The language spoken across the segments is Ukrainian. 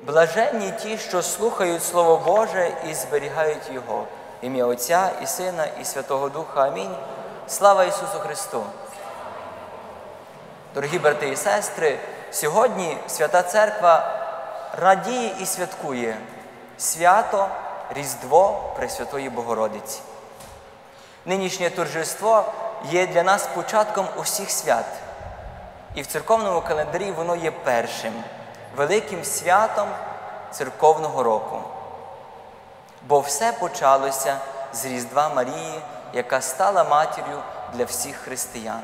Блаженні ті, що слухають Слово Боже і зберігають Його. В ім'я Отця і Сина і Святого Духа. Амінь. Слава Ісусу Христу! Дорогі брати і сестри, сьогодні Свята Церква радіє і святкує свято Різдво Пресвятої Богородиці. Нинішнє торжество є для нас початком усіх свят. І в церковному календарі воно є першим, великим святом церковного року. Бо все почалося з Різдва Марії, яка стала матір'ю для всіх християн.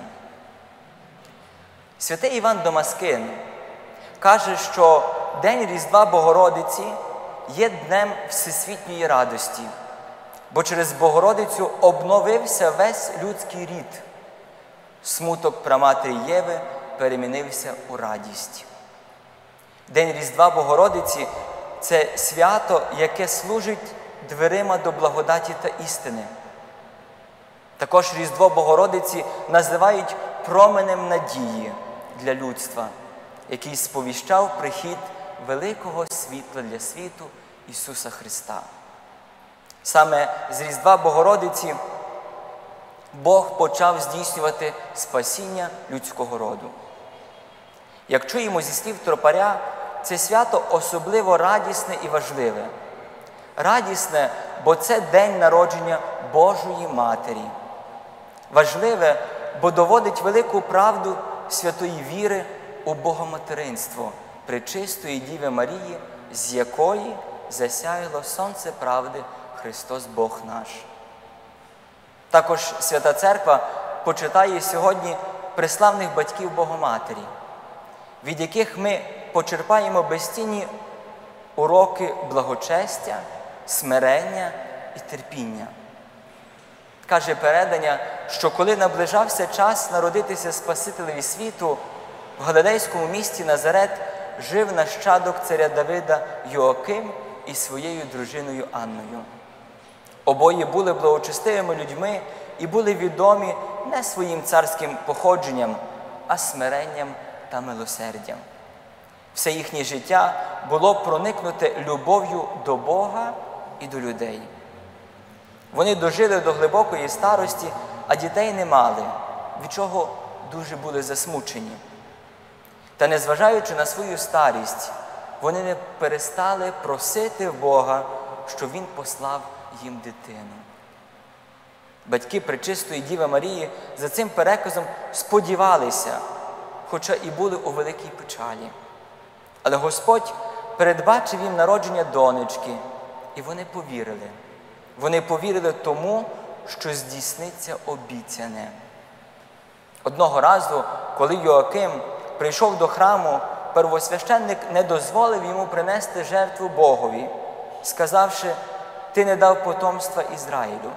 Святий Іван Дамаскин каже, що День Різдва Богородиці є днем всесвітньої радості, бо через Богородицю обновився весь людський рід. Смуток праматері Єви перемінився у радість. День Різдва Богородиці – це свято, яке служить дверима до благодаті та істини. Також Різдво Богородиці називають променем надії для людства, який сповіщав прихід великого світла для світу Ісуса Христа. Саме з Різдва Богородиці Бог почав здійснювати спасіння людського роду. Як чуємо зі слів тропаря, це свято особливо радісне і важливе. Радісне, бо це день народження Божої Матері. Важливе, бо доводить велику правду святої віри у богоматеринство пречистої Діви Марії, з якої засяяло сонце правди Христос Бог наш. Також Свята Церква почитає сьогодні преславних батьків Богоматері, від яких ми почерпаємо безцінні уроки благочестя, смирення і терпіння. Каже передання, що коли наближався час народитися Спасителеві світу, в галилейському місті Назарет жив нащадок царя Давида Йоаким із своєю дружиною Анною. Обоє були благочестивими людьми і були відомі не своїм царським походженням, а смиренням та милосердям. Все їхнє життя було проникнуте любов'ю до Бога і до людей. Вони дожили до глибокої старості, а дітей не мали, від чого дуже були засмучені. Та незважаючи на свою старість, вони не перестали просити в Бога, щоб Він послав їм дитину. Батьки Пречистої Діви Марії за цим переказом сподівалися, хоча і були у великій печалі. Але Господь передбачив їм народження донечки, і вони повірили. Вони повірили тому, що здійсниться обіцяне. Одного разу, коли Йоаким прийшов до храму, первосвященник не дозволив йому принести жертву Богові, сказавши: «Ти не дав потомства Ізраїлю».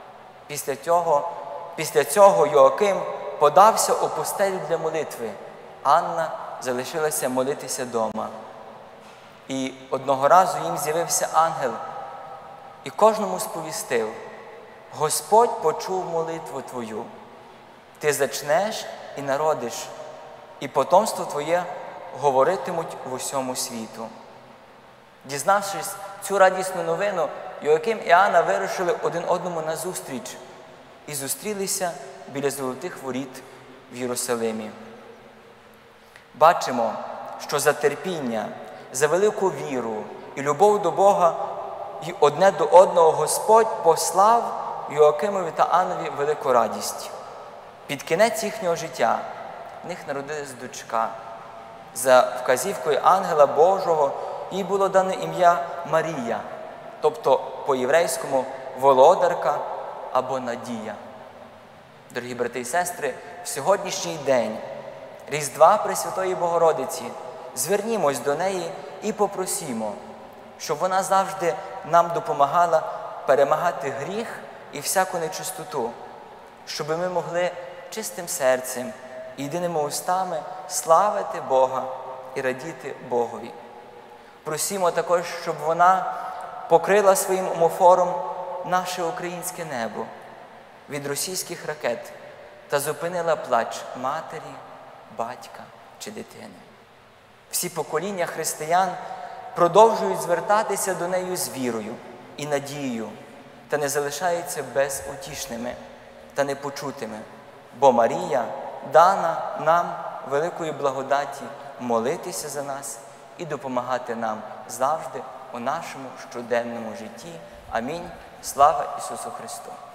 Після цього Йоаким подався у пустелю для молитви. Анна залишилася молитися дома. І одного разу їм з'явився ангел і кожному сповістив: «Господь почув молитву твою. Ти зачнеш і народиш, і потомство твоє говоритимуть в усьому світу». Дізнавшись цю радісну новину, Йоаким і Анна вирушили один одному назустріч і зустрілися біля Золотих воріт в Єрусалимі. Бачимо, що за терпіння, за велику віру і любов до Бога і одне до одного Господь послав Йоакимові та Аннові велику радість. Під кінець їхнього життя в них народилась дочка. За вказівкою ангела Божого їй було дане ім'я Марія, тобто по-єврейському володарка або надія. Дорогі брати і сестри, в сьогоднішній день Різдва Пресвятої Богородиці звернімось до неї і попросімо, щоб вона завжди нам допомагала перемагати гріх і всяку нечистоту, щоб ми могли чистим серцем і єдиними устами славити Бога і радіти Богові. Просімо також, щоб вона покрила своїм омофором наше українське небо від російських ракет та зупинила плач матері, батька чи дитини. Всі покоління християн продовжують звертатися до неї з вірою і надією, та не залишаються безутішними та непочутими, бо Марія дана нам великої благодаті молитися за нас і допомагати нам завжди у нашому щоденному житті. Амінь. Слава Ісусу Христу!